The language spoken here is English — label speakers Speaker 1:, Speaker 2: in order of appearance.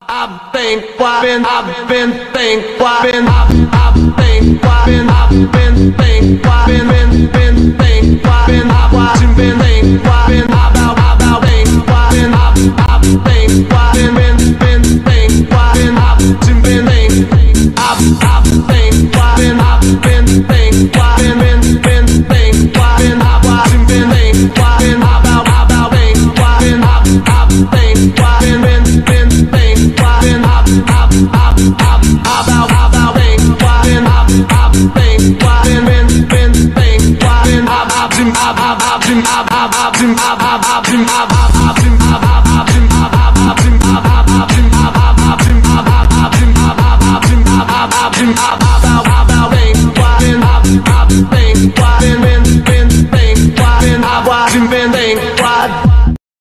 Speaker 1: I've been thinking, I've been thinking, I've been thinking, I've been thinking, I've been thinking, I've been watching, been thinking, I've been about thinking, I've been thinking, I've been